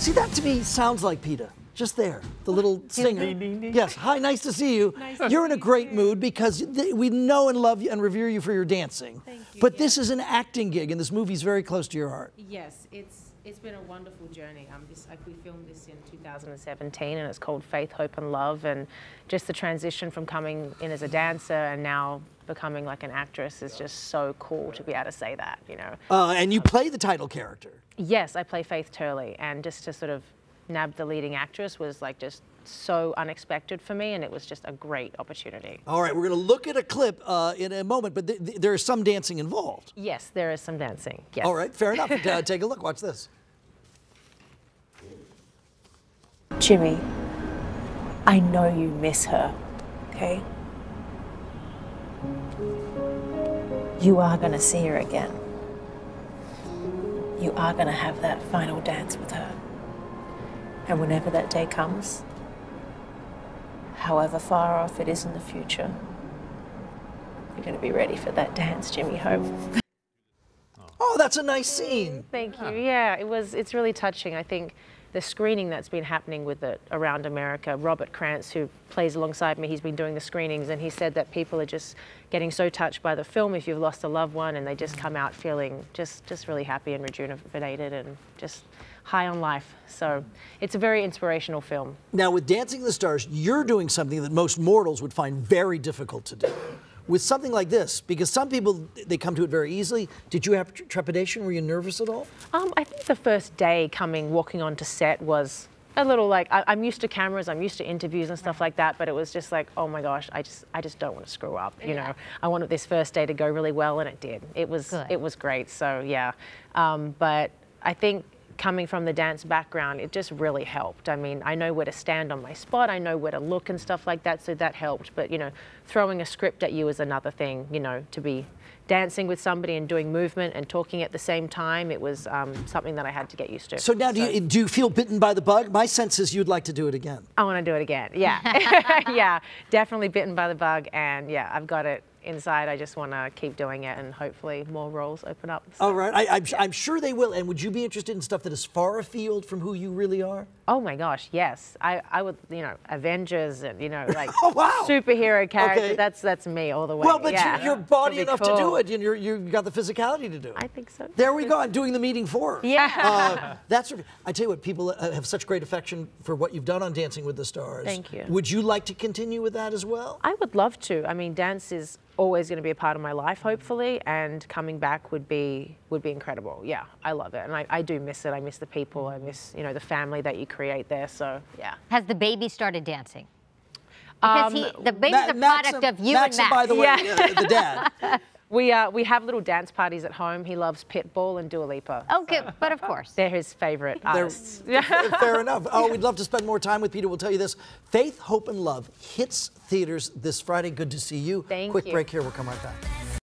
See, that to me sounds like Peta. Just there, the little singer. Ding, ding, ding. Yes, hi, nice to see you. You're in a great mood because we know and love you and revere you for your dancing. Thank you. But this is an acting gig, and this movie's very close to your heart. Yes, it's been a wonderful journey. We filmed this in 2017, and it's called Faith, Hope and Love, and just the transition from coming in as a dancer and now becoming like an actress is just so cool to be able to say that, you know. And you play the title character. Yes, I play Faith Turley, and just to sort of nab the leading actress was like just so unexpected for me, and it was just a great opportunity. All right, we're going to look at a clip in a moment, but there is some dancing involved. Yes, there is some dancing. Yes. All right, fair enough. Take a look. Watch this. Jimmy, I know you miss her, okay? You are going to see her again. You are going to have that final dance with her. And whenever that day comes, however far off it is in the future, you're going to be ready for that dance, Jimmy Hope. Oh, that's a nice scene. Thank you. Yeah, it's really touching. I think the screening that's been happening with it around America, Robert Krantz, who plays alongside me, he's been doing the screenings, and he said that people are just getting so touched by the film if you've lost a loved one, and they just come out feeling just really happy and rejuvenated and just high on life. So it's a very inspirational film. Now, with Dancing with the Stars, you're doing something that most mortals would find very difficult to do. With something like this, because some people, they come to it very easily. Did you have trepidation? Were you nervous at all? I think the first day walking onto set was a little like, I'm used to cameras, I'm used to interviews and stuff like that, but it was just like, oh my gosh, I just don't want to screw up, you know. I wanted this first day to go really well, and it did. It was great, so yeah. But I think coming from the dance background, it just really helped. I mean, I know where to stand on my spot, I know where to look and stuff like that, so that helped. But, you know, throwing a script at you is another thing, you know, to be dancing with somebody and doing movement and talking at the same time, it was something that I had to get used to. So now, do you feel bitten by the bug? My sense is you'd like to do it again. I want to do it again, yeah. Yeah, definitely bitten by the bug, and yeah, I've got it inside. I just want to keep doing it, and hopefully more roles open up. So. All right, I'm sure they will. And would you be interested in stuff that is far afield from who you really are? Oh my gosh, yes. I would, you know, Avengers and, you know, like oh, wow. Superhero character. Okay. That's me all the way. Well, but you're body enough cool. to do it, and you've got the physicality to do it. I think so. There we go. I'm doing the meeting for her. Yeah. I tell you what, people have such great affection for what you've done on Dancing with the Stars. Thank you. Would you like to continue with that as well? I would love to. I mean, dance is always going to be a part of my life, hopefully, and coming back would be incredible. Yeah, I love it, and I do miss it. I miss the people. I miss, you know, the family that you create there. So yeah. Has the baby started dancing? Because the baby's a product of you Maxim, and Max. by the way, the dad. We have little dance parties at home. He loves Pitbull and Dua Lipa. Okay, but of course. They're his favorite artists. Fair enough. Oh, we'd love to spend more time with Peta. We'll tell you this. Faith, Hope and Love hits theaters this Friday. Good to see you. Thank you. Quick break here. We'll come right back.